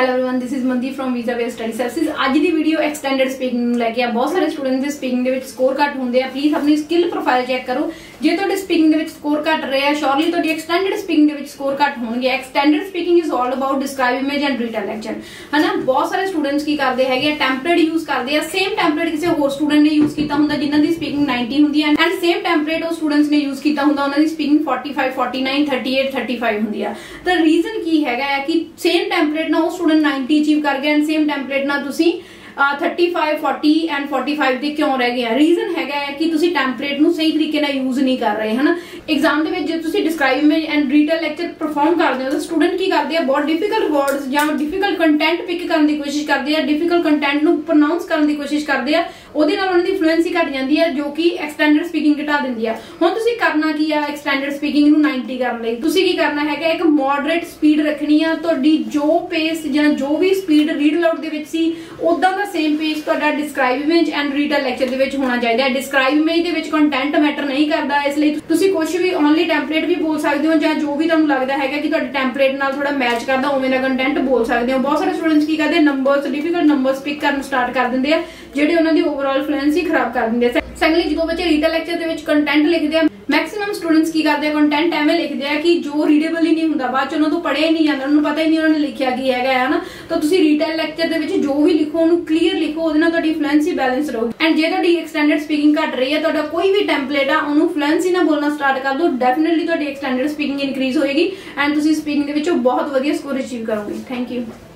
Hello everyone, this is Mandeep from visa based study services. आज की video extended speaking लैके आ। बहुत सारे स्टूडेंट के स्पीकिंग के स्कोर घट होंगे आ। प्लीज अपनी स्किल प्रोफाइल चेक करो। जे तुहाडे स्पीकिंग के स्कोर घट रहे हैं, श्योरली तुहाडी एक्सटेंडेड स्पीकिंग के स्कोर घट होंगे। Extended speaking is all about describe image and read lecture, है ना। बहुत सारे स्टूडेंट्स की करते हैं टैंपलेट यूज करते हैं। सेम टैंपलेट किसी होर स्टूडेंट ने यूज किया होंगे जिन्हों की स्पीकिंग 90 होंगी है, एंड सेम टैंपलेट उस स्टूडेंट्स ने यूज किया होंगे उन्होंने स्पीकिंग 45, 49, 38, 35 होंगी है। तो रीजन की है कि सेम टैंपलेट ना उस स्टूडेंट 90 अचीव कर गए एंड सेम टैंपलेट ना तुसी 35, 40 एंड 45 ਦੇ क्यों रह गए। रीजन है कि तुसी टैंपलेट ਨੂੰ सही तरीके ਨਾਲ यूज नहीं कर रहे, है ना। एग्जाम ਦੇ ਵਿੱਚ ਜੇ ਤੁਸੀਂ describe image and reader lecture perform ਕਰਦੇ ਹੋ ਤਾਂ ਸਟੂਡੈਂਟ ਕੀ ਕਰਦੇ ਆ, ਬਹੁਤ ਡਿਫਿਕਲਟ ਵਰਡਸ ਜਾਂ ਡਿਫਿਕਲਟ ਕੰਟੈਂਟ ਪਿਕ ਕਰਨ ਦੀ ਕੋਸ਼ਿਸ਼ ਕਰਦੇ ਆ, ਡਿਫਿਕਲਟ ਕੰਟੈਂਟ ਨੂੰ ਪ੍ਰੋਨਾਂਸ ਕਰਨ ਦੀ ਕੋਸ਼ਿਸ਼ ਕਰਦੇ ਆ। ਉਹਦੇ ਨਾਲ ਉਹਨਾਂ ਦੀ ਫਲੂਐਂਸੀ ਘਟ ਜਾਂਦੀ ਹੈ, ਜੋ ਕਿ ਐਕਸਟੈਂਡਡ ਸਪੀਕਿੰਗ ਘਟਾ ਦਿੰਦੀ ਆ। ਹੁਣ ਤੁਸੀਂ ਕਰਨਾ ਕੀ ਆ, ਐਕਸਟੈਂਡਡ ਸਪੀਕਿੰਗ ਨੂੰ 90 ਕਰਨ ਲਈ ਤੁਸੀਂ ਕੀ ਕਰਨਾ ਹੈਗਾ, ਇੱਕ ਮੋਡਰੇਟ ਸਪੀਡ ਰੱਖਣੀ ਆ। ਤੁਹਾਡੀ ਜੋ ਪੇਸ ਜਾਂ ਜੋ ਵੀ ਸਪੀਡ ਰੀਡ ਅਲਾਊਡ ਦੇ ਵਿੱਚ ਸੀ ਉਦਾਂ ਦਾ ਸੇਮ पेज ਤੁਹਾਡਾ describe image and reader lecture ਦੇ ਵਿੱਚ ਹੋਣਾ ਚਾਹੀਦਾ ਹੈ। ਡਿਸਕ੍ਰਾਈਬ ਇਮੇਜ ਦੇ ਵਿੱਚ ਕੰਟੈਂਟ ਮੈਟਰ ਨਹੀਂ ਕਰਦਾ, ਇਸ ਲਈ ਤੁਸੀਂ ਕੁਝ ਵੀ ਓਨਲੀ ਟੈਂਪਲੇਟ ਵੀ ਬੋਲ ਸਕਦੇ ਹੋ ਜਾਂ ਜੋ ਵੀ ਤੁਹਾਨੂੰ ਲੱਗਦਾ ਹੈਗਾ ਕਿ ਤੁਹਾਡੇ ਟੈਂਪਲੇਟ ਨਾਲ ਥੋੜਾ ਮੈਚ ਕਰਦਾ ਉਵੇਂ ਦਾ ਕੰਟੈਂਟ ਬੋਲ ਸਕਦੇ ਹੋ। ਬਹੁਤ ਸਾਰੇ ਸਟੂਡੈਂਟਸ ਕੀ ਕਰਦੇ, ਨੰਬਰਸ ਡਿਫਿਕਲਟ ਨੰਬਰਸ ਪਿਕ ਕਰਨ ਸਟਾਰਟ ਕਰ ਦਿੰਦੇ ਆ, ਜਿਹੜੇ ਉਹਨਾਂ ਦੀ ਓਵਰਆਲ ਫਲੂਐਂਸੀ ਖਰਾਬ ਕਰ ਦਿੰਦੇ ਆ। ਸੈਕੰਡਲੀ, ਜਦੋਂ ਬੱਚੇ ਰੀਡਰ ਲੈਕਚਰ ਦੇ ਵਿੱਚ ਕੰਟੈਂਟ ਲਿਖਦੇ ਆ, मैक्सिमम स्टूडेंट्स की करते हैं कंटेंट एवें लिखते हैं कि जो रीडेबल ही नहीं होंगे, बाद च उन्होंने पढ़िया ही नहीं जाता, उन्होंने पता ही नहीं उन्होंने लिखा की है ना। तो तुसी रीडर लेक्चर दे जो भी लिखो उन्होंने क्लीयर लिखो, उहदे नाल तुहाडी फ्लुएंसी बैलेंस रहूगी। एंड जे तुहाडी एक्सटेंडेड स्पीकिंग घट रही है, तुहाडा कोई भी टैंपलेट आ उन्होंने फ्लुएंसी नाल बोलना स्टार्ट कर दो, डेफिनेटली तुहाडी एक्सटेंडेड स्पीकिंग इनक्रीज होएगी एंड तुसी स्पीकिंग दे विच बहुत वधिया स्कोर अचीव करोगे। Thank you.